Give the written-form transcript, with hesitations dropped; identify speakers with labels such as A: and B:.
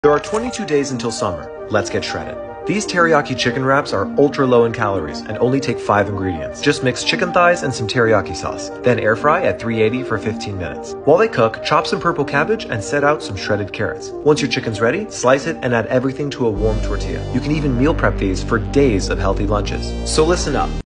A: There are 22 days until summer. Let's get shredded. These teriyaki chicken wraps are ultra low in calories and only take 5 ingredients. Just mix chicken thighs and some teriyaki sauce. Then air fry at 380 for 15 minutes. While they cook, chop some purple cabbage and set out some shredded carrots. Once your chicken's ready, slice it and add everything to a warm tortilla. You can even meal prep these for days of healthy lunches. So listen up.